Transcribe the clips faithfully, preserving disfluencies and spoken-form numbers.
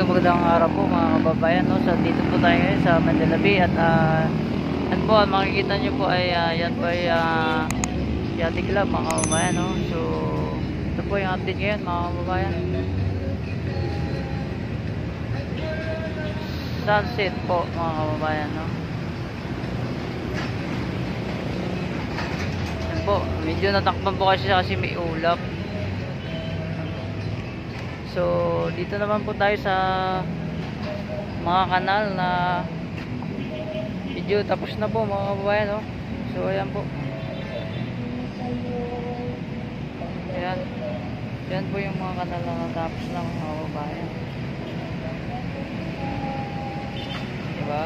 magandang magandang araw po mga kababayan, no? So dito po tayo ngayon sa Manila Bay at uh, yan po, makikita nyo po ay uh, yan po ay uh, Yachty Club mga kababayan, no? So ito po yung update ngayon mga kababayan. Sunset po mga kababayan, no? Yan po, medyo natakpan po kasi kasi may ulap. So dito naman po tayo sa mga kanal na video tapos na po mga kababayan, no? So ayan po, ayan, ayan po yung mga kanal na natapos na mga kababayan, diba?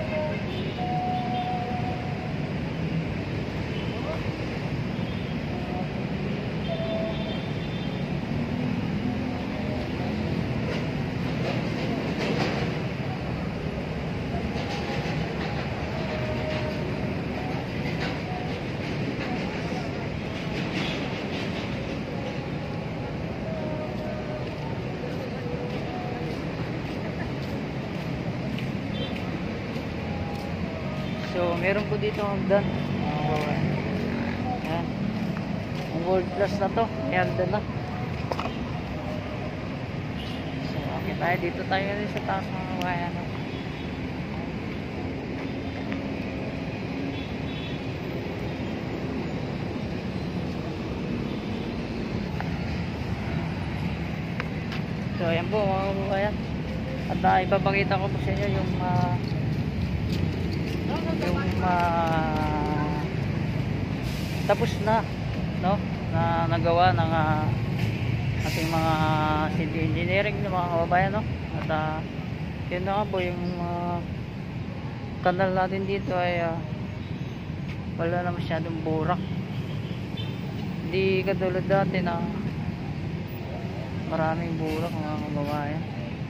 So meron po dito hagdan. Ayan, ang world class na to, may hagdan na. So okay tayo, dito tayo rin sa taas mga kabayan. So ayan po mga kababayan, at uh, ipapakita ko po sa inyo yung uh, yung uh, tapos na, no, na nagawa ng uh, ating mga civil engineering ng mga kababayan, no? At uh, yun na nga po yung uh, kanal natin dito ay uh, wala na masyadong burak, hindi katulad dati na maraming burak mga kababayan.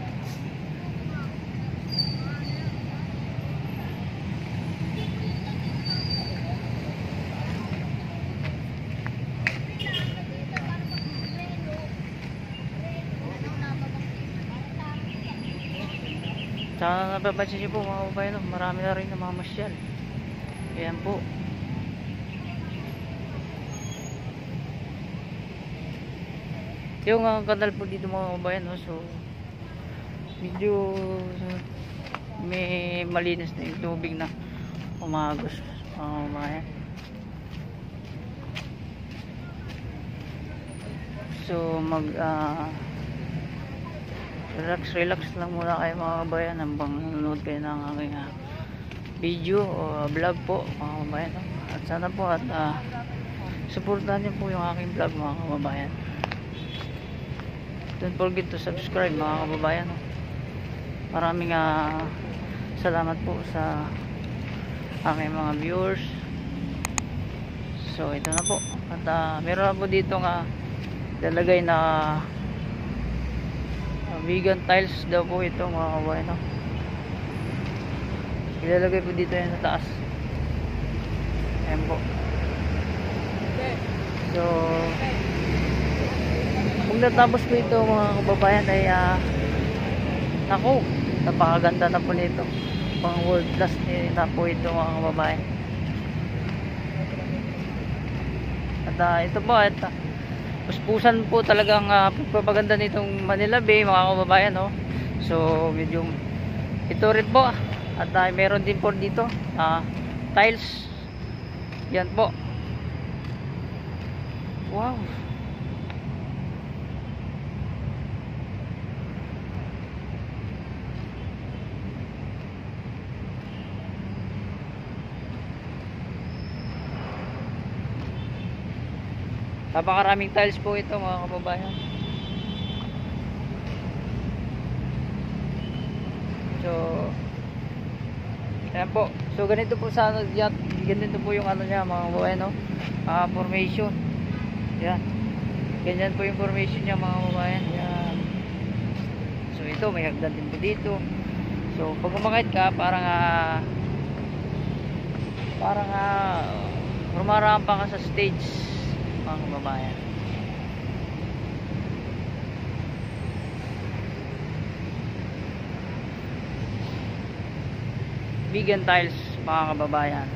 Sana napapansin nyo po mga kababayan, no? Marami na rin namamasyal. Ayan po. Yung uh, kanal po dito mga kababayan, no? So medyo uh, may malinis na yung tubig na umagos mga kababayan. So mag uh, relax relax lang muna kayo mga kabayan habang nanonood kayo ng aking uh, video o uh, vlog po mga kababayan, no? At sana po at uh, supportahan niyo po yung aking vlog mga kababayan. Don't forget to subscribe mga kababayan, no? Maraming uh, salamat po sa aking mga viewers. So ito na po, at uh, meron na po dito nga lalagay na vegan tiles daw po ito mga kababayan, no? Ilalagay po dito yan sa taas. Ayan po. So kung natapos po ito mga kababayan ay uh, naku, napakaganda na po nito, pang world class na po ito mga kababayan. At uh, ito po at uh, puspusan po talagang uh, pagpapaganda nitong Manila Bay mga kababayan, no? So medyo ito rin po, at uh, meron din po dito uh, tiles. Yan po. Wow, napakaraming tiles po ito mga kababayan. So ayan po. So ganito po sa ano, ganito po yung ano niya mga kababayan, no? Uh, formation. Yan. Ganyan po yung formation niya mga kababayan. Yan. So ito may hagdan din po dito. So pag umakit ka parang uh, parang uh, rumarampa ka sa stage mga kababayan. Vegan Tiles, mga kababayan.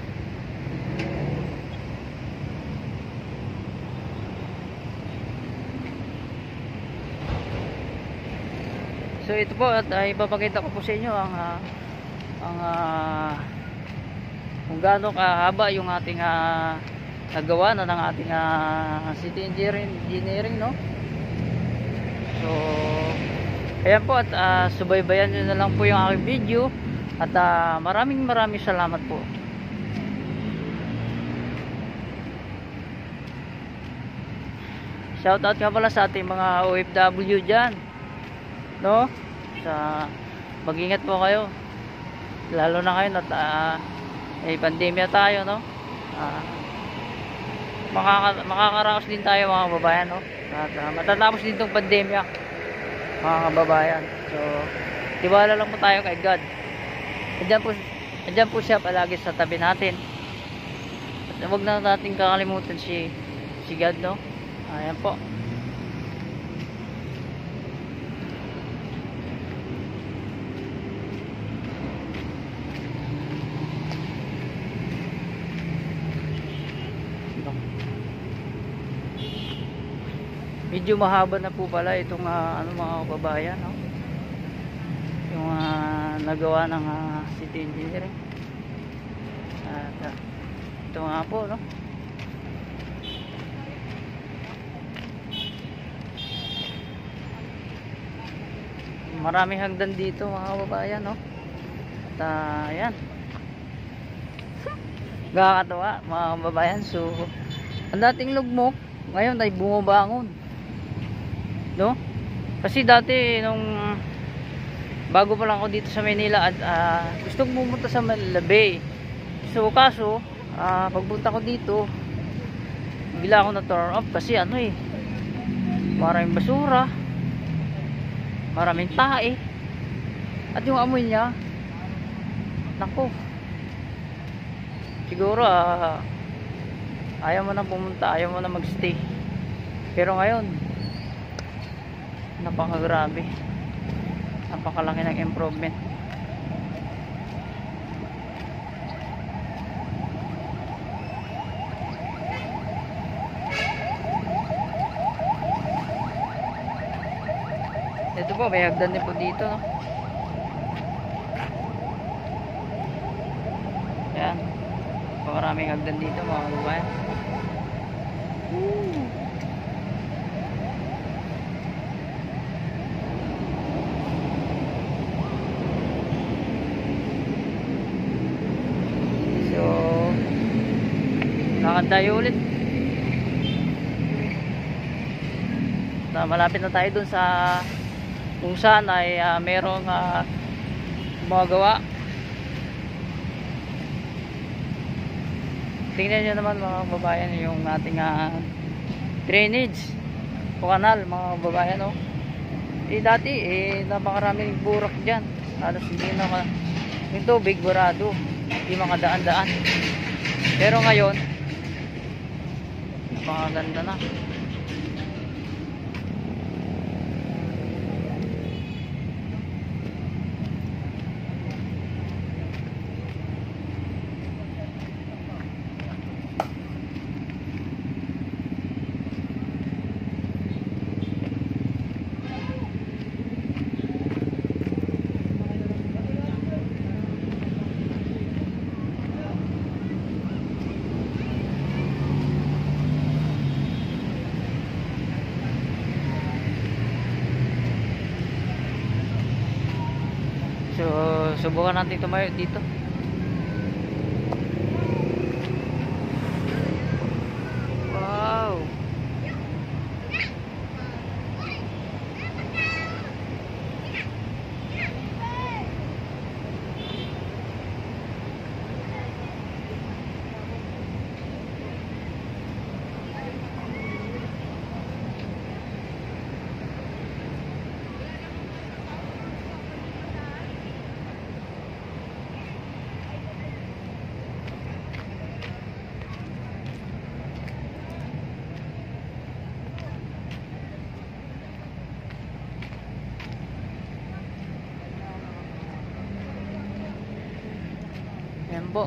So ito po, at uh, ipapakita ko po sa inyo ang uh, ang uh, kung gaano kahaba yung ating uh, nagawa na ng ating uh, city engineering, engineering no. So ayan po, at uh, subaybayan nyo na lang po yung aking video, at uh, maraming maraming salamat po. Shoutout nga pala sa ating mga O F W dyan, no? Sa mag-ingat po kayo, lalo na kayo at uh, may pandemya tayo, no? Uh, makaka makakaraos din tayo, mga kababayan, no? At uh, matatapos din itong pandemya, mga kababayan. So tiwala lang po tayo kay God. Andiyan po, andiyan po siya palagi sa tabi natin, at huwag na natin kakalimutan si si God, no? Ayan po. Medyo mahaba na po pala itong uh, ano, mga kababayan, no? Yung uh, nagawa ng uh, city engineering. At uh, ito nga po, no? Maraming hagdan dito, mga kababayan, no? At uh, ayan, nakakatawa, mga kababayan. So ang dating lugmok ngayon ay bumabangon, no? Kasi dati nung bago pa lang ako dito sa Manila, at uh, gusto kong pumunta sa Manila Bay. So kaso uh, pagpunta ko dito, bigla ako na turn off kasi ano eh, maraming basura, maraming tae, at yung amoy niya, nako, siguro uh, ayaw mo na pumunta, ayaw mo na magstay. Pero ngayon, napakagrabe, napakalaki ng improvement. Ito po, may hagdan din po dito, no? Yan, maraming hagdan dito, mga kababayan. Woo! So lakad tayo ulit. Na malapit na tayo dun sa kung saan ay uh, merong uh, gumagawa. Tingnan nyo naman, mga kababayan, yung ating uh, drainage o kanal, mga kababayan, no? Eh dati eh napakaraming burak dyan, halos hindi na yung tubig barado, hindi makadaan-daan. Pero ngayon napakaganda na. So subukan natin tumayo dito. Wow. Ayan po.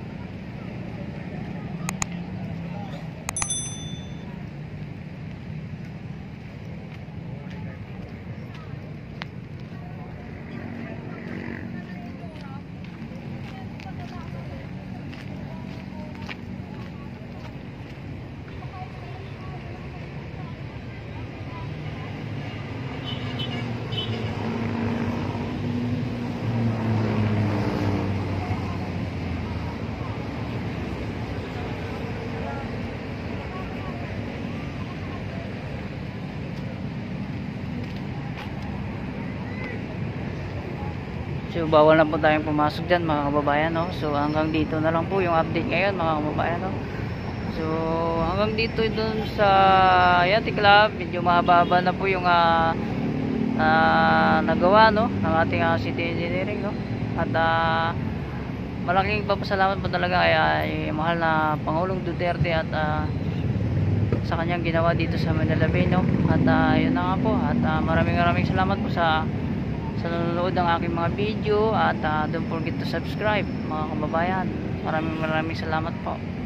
So bawal na po tayong pumasok dyan mga kababayan, no? So hanggang dito na lang po yung update ngayon mga kababayan, no? So hanggang dito dun sa Yachty Club, medyo mahaba na po yung uh, uh, nagawa, no, ng ating uh, city engineering, no? At uh, malaking papasalamat po talaga ay, ay mahal na Pangulong Duterte at uh, sa kanyang ginawa dito sa Manila Bay, no? At uh, yun na nga po, at uh, maraming maraming salamat po sa sa nanonood ng aking mga video, at uh, don't forget to subscribe mga kababayan. Maraming maraming salamat po.